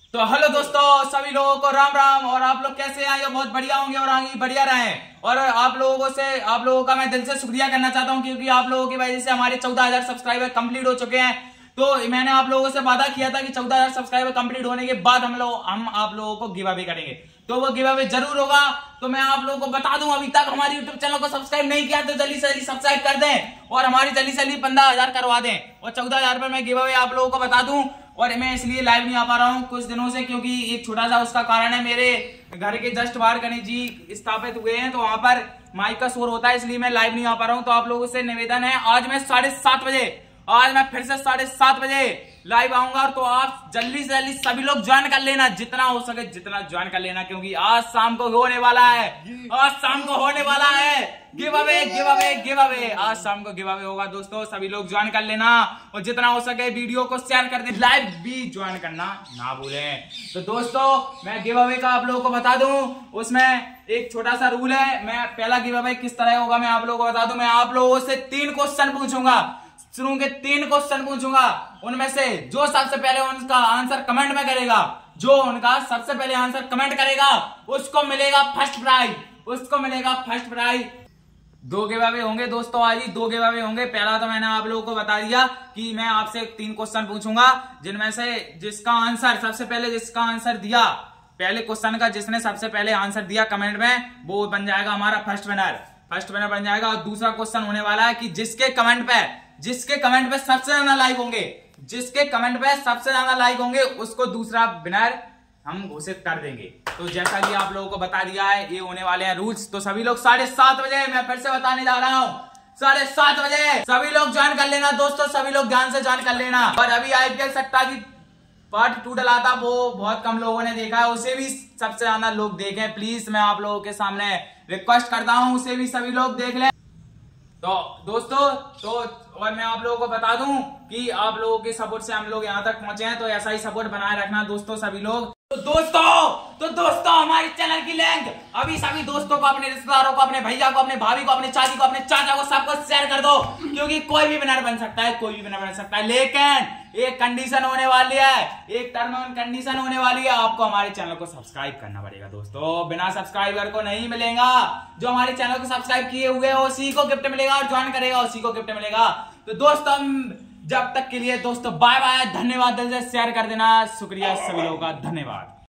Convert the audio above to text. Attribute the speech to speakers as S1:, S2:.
S1: तो हेलो दोस्तों, सभी लोगों को राम राम। और आप लोग कैसे हैं? ये बहुत बढ़िया होंगे और आगे बढ़िया रहें। और आप लोगों का मैं दिल से शुक्रिया करना चाहता हूं, क्योंकि आप लोगों की वजह से हमारे 14,000 सब्सक्राइबर कंप्लीट हो चुके हैं। तो मैंने आप लोगों से वादा किया था कि 14,000 सब्सक्राइबर कंप्लीट होने के बाद हम आप लोगों को गिव अवे करेंगे, तो वो गिव अवे जरूर होगा। तो मैं आप लोगों को बता दूं, अभी तक हमारे यूट्यूब चैनल को सब्सक्राइब नहीं किया तो जल्दी से जल्दी सब्सक्राइब कर दें और हमारी जल्दी से जल्दी 15,000 करवा दें और 14,000 पर मैं गिव अवे आप लोगों को बता दूं। और मैं इसलिए लाइव नहीं आ पा रहा हूं कुछ दिनों से, क्योंकि एक छोटा सा उसका कारण है। मेरे घर के जस्ट बाहर गणेश जी स्थापित हुए हैं, तो वहां पर माइक का शोर होता है, इसलिए मैं लाइव नहीं आ पा रहा हूं। तो आप लोगों से निवेदन है, आज मैं 7:30 बजे, आज मैं फिर से 7:30 बजे लाइव आऊंगा। तो आप जल्दी से जल्दी सभी लोग ज्वाइन कर लेना, जितना हो सके जितना ज्वाइन कर लेना, क्योंकि आज शाम को होने वाला है, आज शाम को होने वाला है giveaway, giveaway, giveaway. आज शाम को गिव अवे होगा दोस्तों, सभी लोग ज्वाइन कर लेना और जितना हो सके वीडियो को शेयर कर दे, लाइव भी ज्वाइन करना ना भूलें। तो दोस्तों मैं गिव अवे का आप लोगों को बता दूं, उसमें एक छोटा सा रूल है। मैं पहला गिव अवे किस तरह होगा मैं आप लोगों को बता दूं। मैं आप लोगों से 3 क्वेश्चन पूछूंगा, शुरू के 3 क्वेश्चन पूछूंगा, उनमें से जो सबसे पहले उनका आंसर कमेंट में करेगा, जो उनका सबसे पहले आंसर कमेंट करेगा उसको मिलेगा फर्स्ट प्राइज, उसको मिलेगा फर्स्ट प्राइज। 2 गिव अवे होंगे दोस्तों, आज ही 2 गिव अवे होंगे। पहला तो मैंने आप लोगों को बता दिया कि मैं आपसे 3 क्वेश्चन पूछूंगा, जिनमें से जिसका आंसर सबसे पहले जिसका आंसर दिया, पहले क्वेश्चन का जिसने सबसे पहले आंसर दिया कमेंट में, वो बन जाएगा हमारा फर्स्ट विनर, फर्स्ट विनर बन जाएगा। और दूसरा क्वेश्चन होने वाला है कि जिसके कमेंट पे सबसे ज्यादा लाइक होंगे, जिसके कमेंट पे सबसे ज्यादा लाइक होंगे उसको दूसरा विनर हम घोषित कर देंगे। तो जैसा कि आप लोगों को बता दिया है, ये होने वाले हैं रूल्स। तो सभी लोग 7:30 बजे, मैं फिर से बताने जा रहा हूँ, 7:30 बजे सभी लोग ज्वाइन कर लेना दोस्तों, सभी लोग ध्यान से ज्वाइन कर लेना। और अभी IPL सट्टा की पार्ट 2 डला था, वो बहुत कम लोगों ने देखा है, उसे भी सबसे ज्यादा लोग देखें प्लीज, मैं आप लोगों के सामने रिक्वेस्ट करता हूँ, उसे भी सभी लोग देख लें। तो दोस्तों और मैं आप लोगों को बता दूं कि आप लोगों के सपोर्ट से हम लोग यहाँ तक पहुंचे हैं, तो ऐसा ही सपोर्ट बनाए रखना दोस्तों सभी लोग। तो दोस्तों हमारे चैनल की लिंक अभी सभी दोस्तों को, अपने रिश्तेदारों को, अपने भैया को, अपने भाभी को, अपने चाची को, अपने चाचा को, सबको शेयर कर दो, क्योंकि कोई भी विनर बन सकता है, कोई भी विनर बन सकता है। लेकिन एक कंडीशन होने वाली है, एक टर्म एंड कंडीशन होने वाली है, आपको हमारे चैनल को सब्सक्राइब करना पड़ेगा दोस्तों, बिना सब्सक्राइबर को नहीं मिलेगा। जो हमारे चैनल को सब्सक्राइब किए हुए हैं उसी को गिफ्ट मिलेगा, और ज्वाइन करेगा उसी को गिफ्ट मिलेगा। तो दोस्तों जब तक के लिए दोस्तों बाय बाय, धन्यवाद, दिल से शेयर कर देना, शुक्रिया सभी लोगों का, धन्यवाद।